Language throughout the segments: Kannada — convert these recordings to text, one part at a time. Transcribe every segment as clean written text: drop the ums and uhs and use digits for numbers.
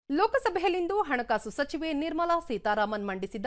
ಲೋಕಸಭೆಯಲ್ಲಿಂದು ಹಣಕಾಸು ಸಚಿವೆ ನಿರ್ಮಲಾ ಸೀತಾರಾಮನ್ ಮಂಡಿಸಿದ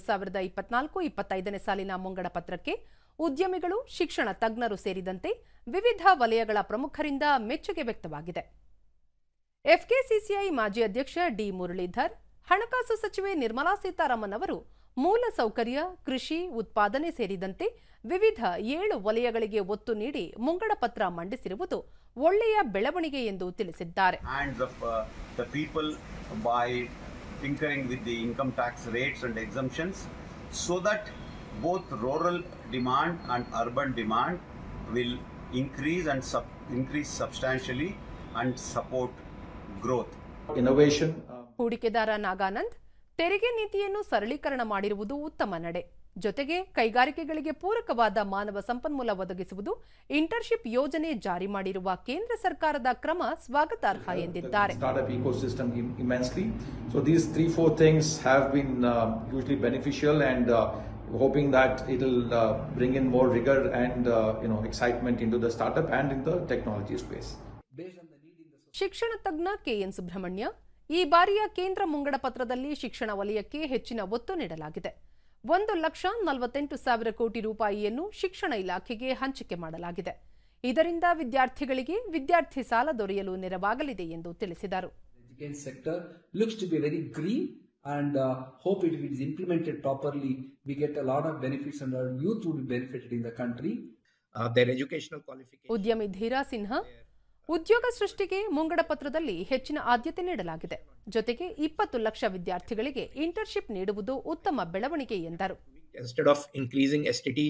2024-25ನೇ ಸಾಲಿನ ಮುಂಗಡ ಪತ್ರಕ್ಕೆ ಉದ್ಯಮಿಗಳು, ಶಿಕ್ಷಣ ತಜ್ಞರು ಸೇರಿದಂತೆ ವಿವಿಧ ವಲಯಗಳ ಪ್ರಮುಖರಿಂದ ಮೆಚ್ಚುಗೆ ವ್ಯಕ್ತವಾಗಿದೆ. ಎಫ್ಕೆಸಿಸಿಐ ಮಾಜಿ ಅಧ್ಯಕ್ಷ ಡಿ ಮುರಳೀಧರ್, ಹಣಕಾಸು ಸಚಿವೆ ನಿರ್ಮಲಾ ಸೀತಾರಾಮನ್ ಅವರು ಮೂಲಸೌಕರ್ಯ, ಕೃಷಿ, ಉತ್ಪಾದನೆ ಸೇರಿದಂತೆ ವಿವಿಧ 7 ವಲಯಗಳಿಗೆ ಒತ್ತು ನೀಡಿ ಮುಂಗಡ ಪತ್ರ ಮಂಡಿಸಿರುವುದು ಒಳ್ಳೆಯ ಬೆಳವಣಿಗೆ ಎಂದು ತಿಳಿಸಿದ್ದಾರೆ. The people by tinkering with the income tax rates and exemptions so that both rural demand and urban demand will increase and increase substantially and support growth. Innovation. ಹೂಡಿಕೆದಾರ Naganand, ತೆರಿಗೆ ನೀತಿಯನ್ನು ಸರಳೀಕರಣ ಮಾಡಿರುವುದು ಉತ್ತಮ ನಡೆ. ಜೊತೆಗೆ ಕೈಗಾರಿಕೆಗಳಿಗೆ ಪೂರಕವಾದ ಮಾನವ ಸಂಪನ್ಮೂಲ ಒದಗಿಸುವುದು, ಇಂಟರ್ನ್ಶಿಪ್ ಯೋಜನೆ ಜಾರಿ ಮಾಡಿರುವ ಕೇಂದ್ರ ಸರ್ಕಾರದ ಕ್ರಮ ಸ್ವಾಗತಾರ್ಹ ಎಂದಿದ್ದಾರೆ. Startup ecosystem immensely. So these 3-4 things have been hugely beneficial and hoping that it will bring in more rigor and excitement into the startup and in the technology space. ಶಿಕ್ಷಣ ತಜ್ಞ ಕೆಎನ್ ಸುಬ್ರಹ್ಮಣ್ಯ, ಈ ಬಾರಿಯ ಕೇಂದ್ರ ಮುಂಗಡ ಪತ್ರದಲ್ಲಿ ಶಿಕ್ಷಣ ವಲಯಕ್ಕೆ ಹೆಚ್ಚಿನ ಒತ್ತು ನೀಡಲಾಗಿದೆ. 1,48,000 ಕೋಟಿ ರೂಪಾಯಿಯನ್ನು ಶಿಕ್ಷಣ ಇಲಾಖೆಗೆ ಹಂಚಿಕೆ ಮಾಡಲಾಗಿದೆ. ಇದರಿಂದ ವಿದ್ಯಾರ್ಥಿಗಳಿಗೆ ವಿದ್ಯಾರ್ಥಿ ಸಾಲ ದೊರೆಯಲು ನೆರವಾಗಲಿದೆ ಎಂದು ತಿಳಿಸಿದರು. Education sector looks to be very green and hope it is implemented properly. We get a lot of benefits and our youth will be benefited in the country. Their educational qualification. ಉದ್ಯಮಿ ಧೀರಾ ಸಿನ್ಹಾ, ಉದ್ಯೋಗ ಸೃಷ್ಟಿಗೆ ಮುಂಗಡ ಪತ್ರದಲ್ಲಿ ಹೆಚ್ಚಿನ ಆದ್ಯತೆ ನೀಡಲಾಗಿದೆ. ಜೊತೆಗೆ 20 ಲಕ್ಷ ವಿದ್ಯಾರ್ಥಿಗಳಿಗೆ ಇಂಟರ್ನ್ಶಿಪ್ ನೀಡುವುದು ಉತ್ತಮ ಬೆಳವಣಿಗೆ ಎಂದರು. Instead of increasing STT,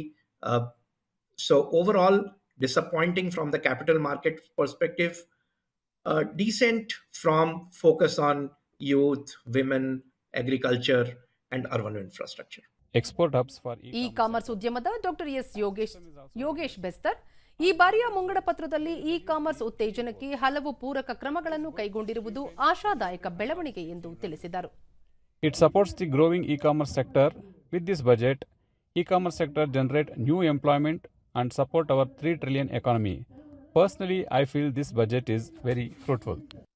so overall disappointing from the capital market perspective, decent from focus on youth, women, agriculture and urban infrastructure. Export hubs for e-commerce ಉದ್ಯಮದ ಡಾಕ್ಟರ್ ಎಸ್ ಯೋಗೇಶ್ ಬೆಸ್ತರ್, ಈ ಬಾರಿಯ ಮುಂಗಡ ಪತ್ರದಲ್ಲಿ ಇ-ಕಾಮರ್ಸ್ ಉತ್ತೇಜನಕ್ಕೆ ಹಲವು ಪೂರಕ ಕ್ರಮಗಳನ್ನು ಕೈಗೊಂಡಿರುವುದು ಆಶಾದಾಯಕ ಬೆಳವಣಿಗೆ ಎಂದು ತಿಳಿಸಿದರು. It supports the growing e-commerce sector. With this budget, e-commerce sector generate new employment and support our 3 trillion economy. Personally, I feel this budget is very fruitful.